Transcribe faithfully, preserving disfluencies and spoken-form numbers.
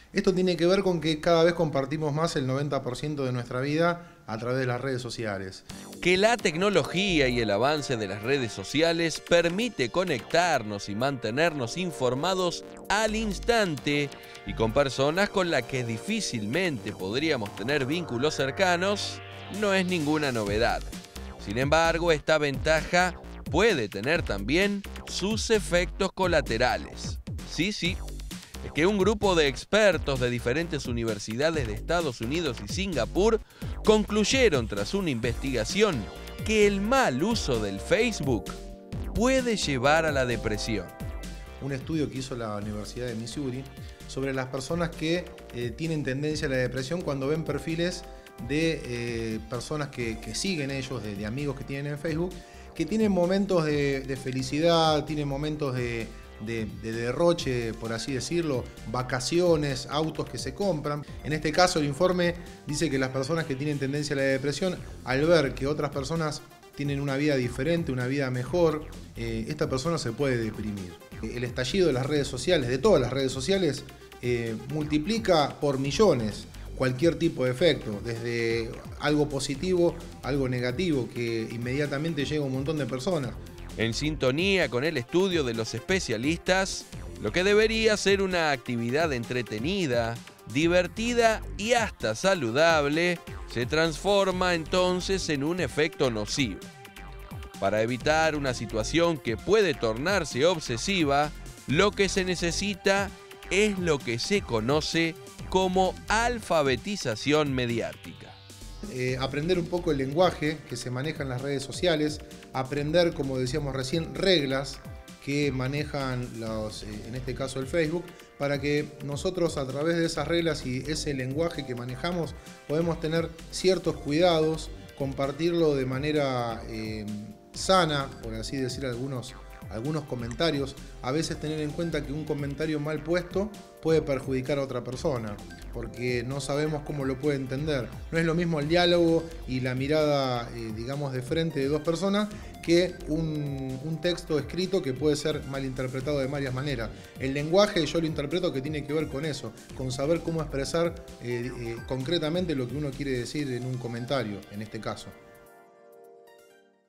Esto tiene que ver con que cada vez compartimos más el noventa por ciento de nuestra vida a través de las redes sociales. Que la tecnología y el avance de las redes sociales permite conectarnos y mantenernos informados al instante y con personas con las que difícilmente podríamos tener vínculos cercanos, no es ninguna novedad. Sin embargo, esta ventaja puede tener también sus efectos colaterales. Sí, sí. Es que un grupo de expertos de diferentes universidades de Estados Unidos y Singapur concluyeron tras una investigación que el mal uso del Facebook puede llevar a la depresión. Un estudio que hizo la Universidad de Missouri sobre las personas que eh, tienen tendencia a la depresión cuando ven perfiles de eh, personas que, que siguen ellos, de, de amigos que tienen en Facebook, que tienen momentos de, de felicidad, tienen momentos de... De, de derroche, por así decirlo, vacaciones, autos que se compran. En este caso el informe dice que las personas que tienen tendencia a la depresión, al ver que otras personas tienen una vida diferente, una vida mejor, eh, esta persona se puede deprimir. El estallido de las redes sociales, de todas las redes sociales, eh, multiplica por millones cualquier tipo de efecto, desde algo positivo, algo negativo, que inmediatamente llega a un montón de personas. En sintonía con el estudio de los especialistas, lo que debería ser una actividad entretenida, divertida y hasta saludable, se transforma entonces en un efecto nocivo. Para evitar una situación que puede tornarse obsesiva, lo que se necesita es lo que se conoce como alfabetización mediática. Eh, aprender un poco el lenguaje que se maneja en las redes sociales, aprender, como decíamos recién, reglas que manejan los, eh, en este caso el Facebook, para que nosotros a través de esas reglas y ese lenguaje que manejamos podemos tener ciertos cuidados, compartirlo de manera eh, sana, por así decir algunos, algunos comentarios. A veces tener en cuenta que un comentario mal puesto puede perjudicar a otra persona, porque no sabemos cómo lo puede entender. No es lo mismo el diálogo y la mirada, eh, digamos, de frente de dos personas que un, un texto escrito que puede ser malinterpretado de varias maneras. El lenguaje yo lo interpreto que tiene que ver con eso, con saber cómo expresar eh, eh, concretamente lo que uno quiere decir en un comentario, en este caso.